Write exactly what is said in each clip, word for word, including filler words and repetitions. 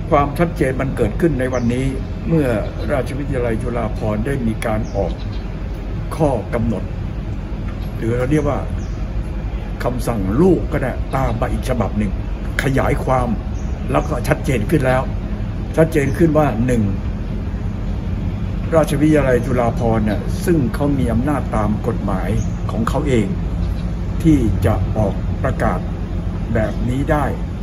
ความชัดเจนมันเกิดขึ้นในวันนี้เมื่อราชวิทยาลัยจุฬาภรณ์ได้มีการออกข้อกำหนดหรือเราเรียกว่าคำสั่งลูกก็ได้ตามมาอีกฉบับหนึ่งขยายความแล้วก็ชัดเจนขึ้นแล้วชัดเจนขึ้นว่าหนึ่งราชวิทยาลัยจุฬาภรณ์เนี่ยซึ่งเขามีอำนาจตามกฎหมายของเขาเองที่จะออกประกาศแบบนี้ได้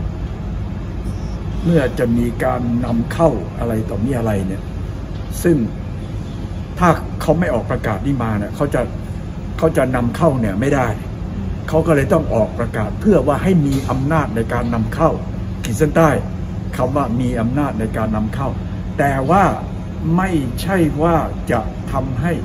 เมื่อจะมีการนำเข้าอะไรต่อมีอะไรเนี่ยซึ่งถ้าเขาไม่ออกประกาศนี้มาเนี่ยเขาจะเขาจะนำเข้าเนี่ยไม่ได้เขาก็เลยต้องออกประกาศเพื่อว่าให้มีอำนาจในการนำเข้าขีดเส้นใต้คำว่ามีอำนาจในการนำเข้าแต่ว่าไม่ใช่ว่าจะทำให้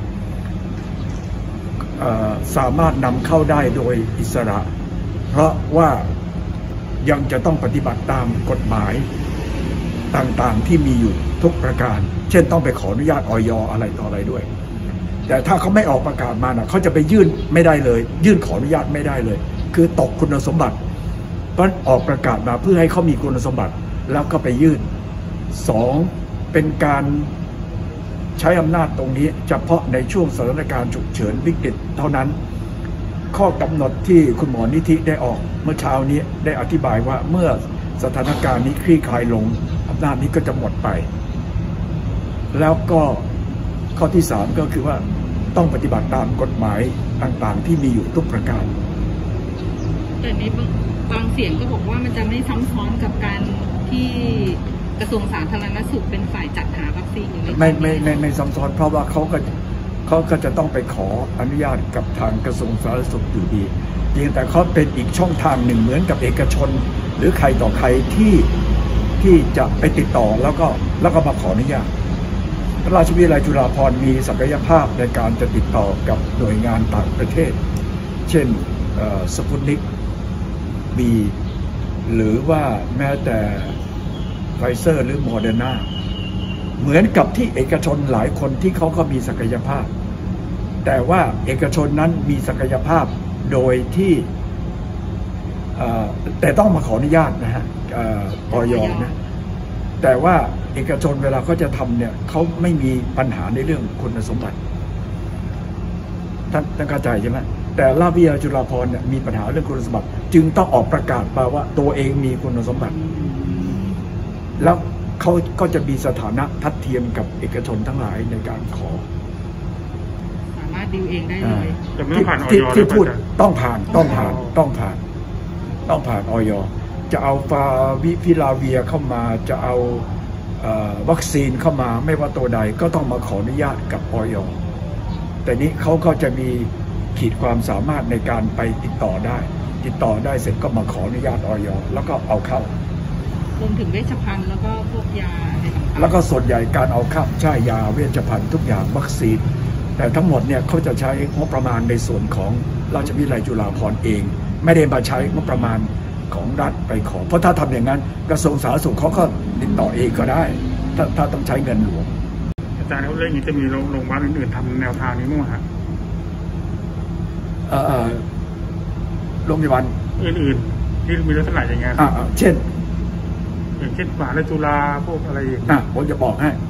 สามารถนำเข้าได้โดยอิสระเพราะว่ายังจะต้องปฏิบัติตามกฎหมายต่างๆที่มีอยู่ทุกประการเช่นต้องไปขออนุญาตอย.อะไรต่ออะไรด้วยแต่ถ้าเขาไม่ออกประกาศมานะเขาจะไปยื่นไม่ได้เลยยื่นขออนุญาตไม่ได้เลยคือตกคุณสมบัติเพราะออกประกาศมาเพื่อให้เขามีคุณสมบัติแล้วก็ไปยื่นสองเป็นการใช้อำนาจตรงนี้เฉพาะในช่วงสถานการณ์ฉุกเฉินวิกฤตเท่านั้นข้อกำหนดที่คุณหมอนิธิได้ออกเมื่อเช้านี้ได้อธิบายว่าเมื่อสถานการณ์นี้คลี่คลายลงอำนาจนี้ก็จะหมดไปแล้วก็ข้อที่สามก็คือว่าต้องปฏิบัติตามกฎหมายต่างๆที่มีอยู่ทุกประการแต่ในบางเสียงก็บอกว่ามันจะไม่ซ้ำซ้อนกับการที่กระทรวงสาธารณสุขเป็นฝ่ายจัดหาวัคซีนอยู่ไม่ไม่ไม่ไม่ซ้ำซ้อนเพราะว่าเขาก็เขาก็จะต้องไปขออนุญาตกับทางกระทรวงสาธารณสุขอยู่ดีเพียงแต่เขาเป็นอีกช่องทางหนึ่งเหมือนกับเอกชนหรือใครต่อใครที่ที่จะไปติดต่อแล้วก็แล้วก็มาขออนุญาตราชวิทยาลัยจุฬาภรณ์มีศักยภาพในการจะติดต่อกับหน่วยงานต่างประเทศเช่นสปุตนิกบีหรือว่าแม้แต่ไฟเซอร์หรือโมเดอร์นาเหมือนกับที่เอกชนหลายคนที่เขาก็มีศักยภาพแต่ว่าเอกชนนั้นมีศักยภาพโดยที่แต่ต้องมาขออนุญาตนะฮะออยนะแต่ว่าเอกชนเวลาเขาจะทำเนี่ยเขาไม่มีปัญหาในเรื่องคุณสมบัติท่านท่านเข้าใจใช่ไหมแต่ราชวิทยาลัยจุฬาภรณ์เนี่ยมีปัญหาเรื่องคุณสมบัติจึงต้องออกประกาศมาว่าตัวเองมีคุณสมบัติแล้วเขาก็จะมีสถานะทัดเทียมกับเอกชนทั้งหลายในการขอสามารถดิวเองได้เลยที่ที่พูดต้องผ่านต้องผ่านต้องผ่านต้องผ่านอย.จะเอาฟาวิพิลาเวียเข้ามาจะเอาวัคซีนเข้ามาไม่ว่าตัวใดก็ต้องมาขออนุญาตกับอย.แต่นี้เขาก็จะมีขีดความสามารถในการไปติดต่อได้ติดต่อได้เสร็จก็มาขออนุญาตอย.แล้วก็เอาเข้ารวมถึงเวชภัณฑ์แล้วก็พวกยาอะไรต่างๆแล้วก็ส่วนใหญ่การเอาเข้าใช่ยาเวชภัณฑ์ทุกอย่างวัคซีนแต่ทั้งหมดเนี่ยเขาจะใช้งบประมาณในส่วนของราชวิทยาลัยจุฬาภรณ์เองไม่ได้มาใช้งบประมาณของรัฐไปขอเพราะถ้าทำอย่างนั้นกระทรวงสาธารณสุขเขาก็ติดต่อเองก็ได้ถ้าถ้าต้องใช้เงินหลวงอาจารย์เขาเรื่องนี้จะมีโรงพยาบาลอื่นๆทำแนวทางนี้มั้งฮะเอ่อโรงพยาบาลอื่นๆที่มีลักษณะอย่างเงี้ยอ่าเช่นอย่างเช่นมหาวิทยาลัยจุฬาพวกอะไรอย่างเงี้ยผมจะบอกให้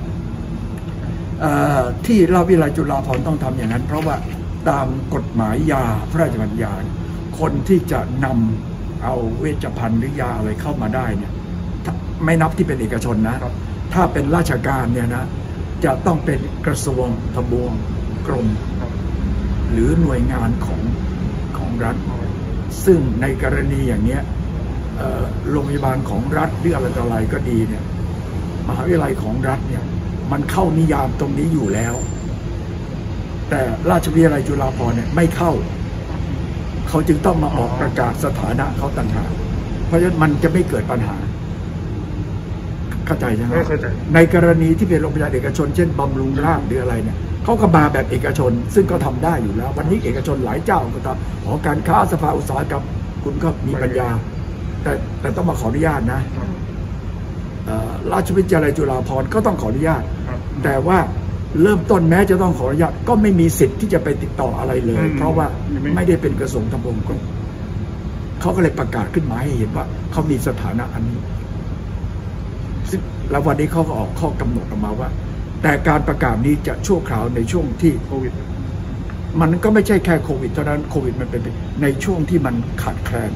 ที่ราชวิทยาลัยจุฬาภรณ์ต้องทำอย่างนั้นเพราะว่าตามกฎหมายยาพระราชบัญญัติคนที่จะนำเอาเวชภัณฑ์หรือยาอะไรเข้ามาได้เนี่ยไม่นับที่เป็นเอกชนนะถ้าเป็นราชการเนี่ยนะจะต้องเป็นกระทรวงทบวงกรมหรือหน่วยงานของของรัฐซึ่งในกรณีอย่างเนี้ยโรงพยาบาลของรัฐหรืออะไรต่ออะไรก็ดีเนี่ยมหาวิทยาลัยของรัฐเนี่ยมันเข้านิยามตรงนี้อยู่แล้วแต่ราชวิทยาลัยจุฬาภรณ์เนี่ยไม่เข้าเขาจึงต้องมาออกประกาศสถานะเขาต่างหากเพราะฉะนั้นมันจะไม่เกิดปัญหาเข้าใจใช่ไหมในกรณีที่เป็นโรงพยาบาลเอกชนเช่นบำรุงราษฎร์หรืออะไรเนี่ยเขาก็มาแบบเอกชนซึ่งก็ทำได้อยู่แล้ววันนี้เอกชนหลายเจ้าก็ทำหอการค้าสภาอุตสาหกรรมคุณก็มีปัญญาแต่แต่ต้องมาขออนุญาตนะราชวิทยาลัยจุฬาภรณ์ก็ต้องขออนุญาตแต่ว่าเริ่มต้นแม้จะต้องขออนุญาตก็ไม่มีสิทธิ์ที่จะไปติดต่ออะไรเลยเพราะว่าไม่ได้เป็นกระทรวงทบวงกรมเขาก็เลยประกาศขึ้นมาให้เห็นว่าเขามีสถานะอันนี้แล้ววันนี้เขาก็ออกข้อกำหนดออกมาว่าแต่การประกาศนี้จะชั่วคราวในช่วงที่โควิดมันก็ไม่ใช่แค่โควิดเท่านั้นโควิดมันเป็นในช่วงที่มันขาดแคลน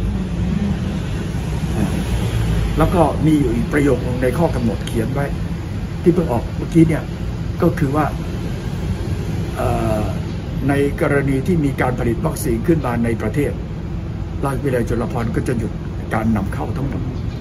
แล้วก็มีอยู่อีกประโยคนึงในข้อกำหนดเขียนไว้ที่เพิ่งออกเมื่อกี้เนี่ยก็คือว่าในกรณีที่มีการผลิตวัคซีนขึ้นมาในประเทศราชวิทยาลัยจุฬาภรณ์ก็จะหยุดการนำเข้าทั้งหมด